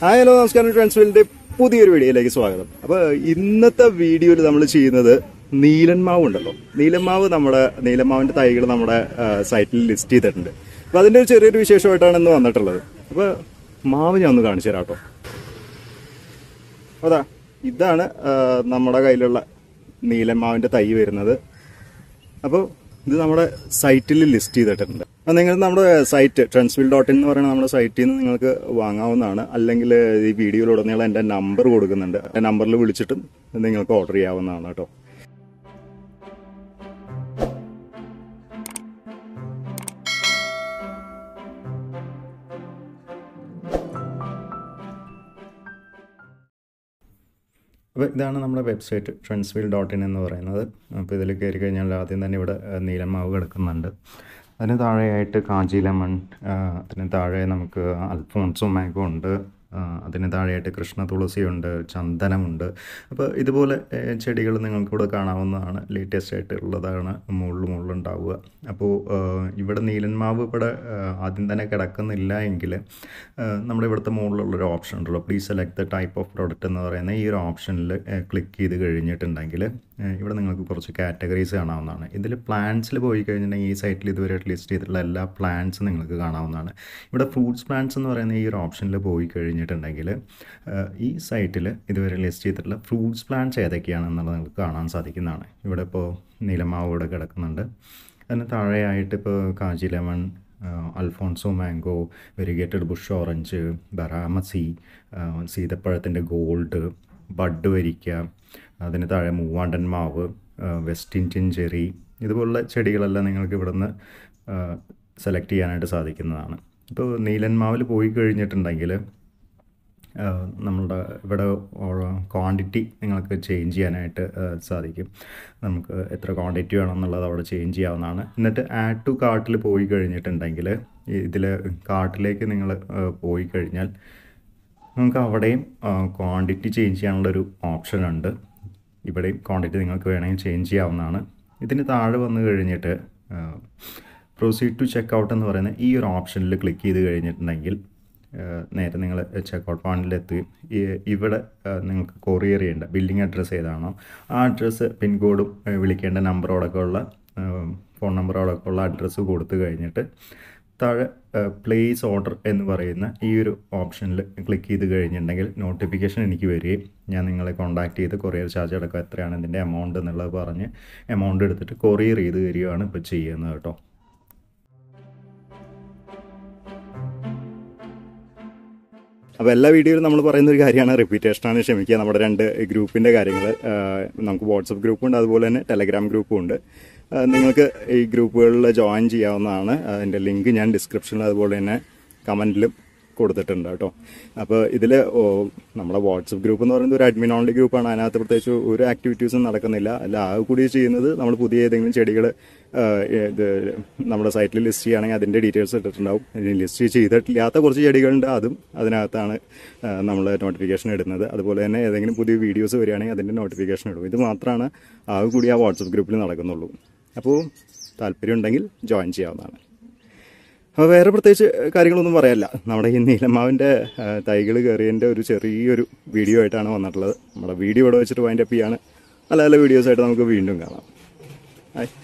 Hi hello നമസ്കാരം ട്രാൻസ്ഫീൽഡിന്റെ പുതിയൊരു വീഡിയോയിലേക്ക് സ്വാഗതം. അപ്പോൾ ഇന്നത്തെ വീഡിയോയിൽ നമ്മൾ ചെയ്യുന്നത് നീലന്മാവ് ഉണ്ടല്ലോ, നീലന്മാവിന്റെ തൈകൾ നമ്മുടെ സൈറ്റിൽ ലിസ്റ്റ് ചെയ്തിട്ടുണ്ട്. അപ്പോൾ അതിന്റെ ഒരു ചെറിയൊരു വിശേഷമായിട്ടാണ് ഇന്ന് വന്നിട്ടുള്ളത്. അപ്പോൾ മാവ് ഞാൻ ഒന്ന് കാണിച്ചു തരാം കേട്ടോ. അതാ ഇതാണ് നമ്മുടെ കയ്യിലുള്ള നീലന്മാവിന്റെ തൈ വരുന്നത്. അപ്പോൾ ഇത് നമ്മുടെ സൈറ്റിൽ ലിസ്റ്റ് ചെയ്തിട്ടുണ്ട്. നിങ്ങൾ നമ്മുടെ സൈറ്റ് ട്രാൻസ്ഫീൽഡ് എന്ന് പറയുന്ന നമ്മുടെ സൈറ്റിൽ നിന്ന് നിങ്ങൾക്ക് വാങ്ങാവുന്നതാണ്. അല്ലെങ്കിൽ ഈ വീഡിയോയിലുടനീളം എൻ്റെ നമ്പർ കൊടുക്കുന്നുണ്ട്. ആ നമ്പറിൽ വിളിച്ചിട്ടും നിങ്ങൾക്ക് ഓർഡർ ചെയ്യാവുന്നതാണ് കേട്ടോ. അപ്പോൾ ഇതാണ് നമ്മുടെ വെബ്സൈറ്റ് ട്രാൻസ്ഫീൽഡ് എന്ന് പറയുന്നത്. അപ്പോൾ ഇതിൽ കയറി കഴിഞ്ഞാൽ ആദ്യം തന്നെ ഇവിടെ നീലമാവ് കിടക്കുന്നുണ്ട്. അതിന് താഴെയായിട്ട് കാജി ലെമൺ, അതിന് താഴെ നമുക്ക് അൽഫോൺസോ മാംഗോ ഉണ്ട്, അതിന് താഴെയായിട്ട് കൃഷ്ണ തുളസിയുണ്ട്, ചന്ദനമുണ്ട്. അപ്പോൾ ഇതുപോലെ ചെടികൾ നിങ്ങൾക്കിവിടെ കാണാവുന്നതാണ്. ലേറ്റസ്റ്റ് ആയിട്ടുള്ളതാണ് മുകളിലുണ്ടാവുക. അപ്പോൾ ഇവിടെ നീലന്മാവ് ഇവിടെ ആദ്യം തന്നെ കിടക്കുന്നില്ല എങ്കിൽ നമ്മുടെ ഇവിടുത്തെ മുകളിലുള്ളൊരു ഓപ്ഷൻ ഉണ്ടല്ലോ, please select the type of product എന്ന് പറയുന്ന ഈ ഒരു ഓപ്ഷനിൽ ക്ലിക്ക് ചെയ്ത് കഴിഞ്ഞിട്ടുണ്ടെങ്കിൽ ഇവിടെ നിങ്ങൾക്ക് കുറച്ച് കാറ്റഗറീസ് കാണാവുന്നതാണ്. ഇതിൽ പ്ലാന്റ്സിൽ പോയി കഴിഞ്ഞിട്ടുണ്ടെങ്കിൽ ഈ സൈറ്റിൽ ഇതുവരെ ലിസ്റ്റ് ചെയ്തിട്ടുള്ള എല്ലാ പ്ലാന്റ്സും നിങ്ങൾക്ക് കാണാവുന്നതാണ്. ഇവിടെ ഫ്രൂട്ട്സ് പ്ലാന്റ്സ് എന്ന് പറയുന്ന ഈ ഒരു ഓപ്ഷനിൽ പോയി കഴിഞ്ഞിട്ടുണ്ടെങ്കിൽ ഈ സൈറ്റിൽ ഇതുവരെ ലിസ്റ്റ് ചെയ്തിട്ടുള്ള ഫ്രൂട്ട്സ് പ്ലാന്റ്സ് ഏതൊക്കെയാണെന്നുള്ളത് നിങ്ങൾക്ക് കാണാൻ സാധിക്കുന്നതാണ്. ഇവിടെ ഇപ്പോൾ നീലമാവ് ഇവിടെ കിടക്കുന്നുണ്ട്. അതിന് താഴെയായിട്ട് ഇപ്പോൾ കാജി lemon, Alphonso mango, variegated bush orange, Baramasi, സീതപ്പഴത്തിൻ്റെ ഗോൾഡ്, ബഡ് വരിക്ക, അതിന് താഴെ മൂവാണ്ടൻ മാവ്, വെസ്റ്റ് ഇന്ത്യൻ ചെറി, ഇതുപോലുള്ള ചെടികളെല്ലാം നിങ്ങൾക്ക് ഇവിടുന്ന് സെലക്ട് ചെയ്യാനായിട്ട് സാധിക്കുന്നതാണ്. ഇപ്പോൾ നീലന്മാവിൽ പോയി കഴിഞ്ഞിട്ടുണ്ടെങ്കിൽ നമ്മളുടെ ഇവിടെ ക്വാണ്ടിറ്റി നിങ്ങൾക്ക് ചേഞ്ച് ചെയ്യാനായിട്ട് സാധിക്കും. നമുക്ക് എത്ര ക്വാണ്ടിറ്റി വേണമെന്നുള്ളത് അവിടെ ചേഞ്ച് ചെയ്യാവുന്നതാണ്. എന്നിട്ട് ആഡ് ടു കാർട്ടിൽ പോയി കഴിഞ്ഞിട്ടുണ്ടെങ്കിൽ ഇതിൽ കാർട്ടിലേക്ക് നിങ്ങൾ പോയി കഴിഞ്ഞാൽ നമുക്ക് അവിടെയും ക്വാണ്ടിറ്റി ചേഞ്ച് ചെയ്യാനുള്ളൊരു ഓപ്ഷൻ ഉണ്ട്. ഇവിടെയും ക്വാണ്ടിറ്റി നിങ്ങൾക്ക് വേണമെങ്കിൽ ചേഞ്ച് ചെയ്യാവുന്നതാണ്. ഇതിന് താഴെ വന്നു കഴിഞ്ഞിട്ട് പ്രൊസീഡ് ടു ചെക്ക് ഔട്ട് എന്ന് പറയുന്ന ഈ ഒരു ഓപ്ഷനിൽ ക്ലിക്ക് ചെയ്ത് കഴിഞ്ഞിട്ടുണ്ടെങ്കിൽ നേരെ നിങ്ങൾ ചെക്കൗട്ട് പോയിന്റിലെത്തുകയും ഇവിടെ നിങ്ങൾക്ക് കൊറിയർ ചെയ്യേണ്ട ബില്ലിംഗ് അഡ്രസ്സ് ഏതാണോ ആ അഡ്രസ്സ് പിൻകോഡും വിളിക്കേണ്ട നമ്പറോടൊക്കെ ഉള്ള ഫോൺ നമ്പറോടൊക്കെ ഉള്ള അഡ്രസ്സ് കൊടുത്തു കഴിഞ്ഞിട്ട് താഴെ പ്ലേസ് ഓർഡർ എന്ന് പറയുന്ന ഈ ഒരു ഓപ്ഷനിൽ ക്ലിക്ക് ചെയ്ത് കഴിഞ്ഞിട്ടുണ്ടെങ്കിൽ നോട്ടിഫിക്കേഷൻ എനിക്ക് വരികയും ഞാൻ നിങ്ങളെ കോൺടാക്ട് ചെയ്ത് കൊറിയർ ചാർജ് അടക്കം എത്രയാണ് ഇതിൻ്റെ എമൗണ്ട് എന്നുള്ളത് പറഞ്ഞ് എമൗണ്ട് എടുത്തിട്ട് കൊറിയർ ചെയ്ത് തരികയാണ് ഇപ്പോൾ ചെയ്യുന്നത് കേട്ടോ. അപ്പോൾ എല്ലാ വീഡിയോയിലും നമ്മൾ പറയുന്ന ഒരു കാര്യമാണ്, റിപ്പീറ്റേഷനാണ്, ക്ഷമിക്കുക. നമ്മുടെ 2 ഗ്രൂപ്പിൻ്റെ കാര്യങ്ങൾ, നമുക്ക് വാട്സപ്പ് ഗ്രൂപ്പുണ്ട്, അതുപോലെ തന്നെ ടെലഗ്രാം ഗ്രൂപ്പും ഉണ്ട്. നിങ്ങൾക്ക് ഈ ഗ്രൂപ്പുകളിൽ ജോയിൻ ചെയ്യാവുന്നതാണ്. അതിൻ്റെ ലിങ്ക് ഞാൻ ഡിസ്ക്രിപ്ഷനിൽ അതുപോലെ തന്നെ കമൻറ്റിലും കൊടുത്തിട്ടുണ്ട് കേട്ടോ. അപ്പോൾ ഇതിൽ നമ്മുടെ വാട്സപ്പ് ഗ്രൂപ്പ് എന്ന് പറയുന്നത് ഒരു അഡ്മിൻ ഓൺലി ഗ്രൂപ്പാണ്. അതിനകത്ത് പ്രത്യേകിച്ച് ഒരു ആക്ടിവിറ്റീസും നടക്കുന്നില്ല. അല്ല, ആകെ കൂടി ചെയ്യുന്നത് നമ്മൾ പുതിയ ഏതെങ്കിലും ചെടികൾ ഇത് നമ്മുടെ സൈറ്റിൽ ലിസ്റ്റ് ചെയ്യുകയാണെങ്കിൽ അതിൻ്റെ ഡീറ്റെയിൽസ് ഇട്ടിട്ടുണ്ടാവും. ലിസ്റ്റ് ചെയ്തിട്ടില്ലാത്ത കുറച്ച് ചെടികളുണ്ട്, അതും അതിനകത്താണ് നമ്മൾ നോട്ടിഫിക്കേഷൻ ഇടുന്നത്. അതുപോലെ തന്നെ ഏതെങ്കിലും പുതിയ വീഡിയോസ് വരികയാണെങ്കിൽ അതിൻ്റെ നോട്ടിഫിക്കേഷൻ ഇടും. ഇത് മാത്രമാണ് ആകെ കൂടി ആ വാട്സപ്പ് ഗ്രൂപ്പിൽ നടക്കുന്നുള്ളൂ. അപ്പോൾ താല്പര്യം ഉണ്ടെങ്കിൽ ജോയിൻ ചെയ്യാവുന്നതാണ്. അപ്പോൾ വേറെ പ്രത്യേകിച്ച് കാര്യങ്ങളൊന്നും പറയാനില്ല. നമ്മുടെ ഈ നീലമാവിൻ്റെ തൈകൾ കയറിയതിൻ്റെ ഒരു ചെറിയൊരു വീഡിയോ ആയിട്ടാണ് വന്നിട്ടുള്ളത്. നമ്മുടെ വീഡിയോ ഇവിടെ വെച്ചിട്ട് വൈൻഡപ്പ് ചെയ്യാണ്. നല്ല നല്ല വീഡിയോസായിട്ട് നമുക്ക് വീണ്ടും കാണാം. ഹായ്.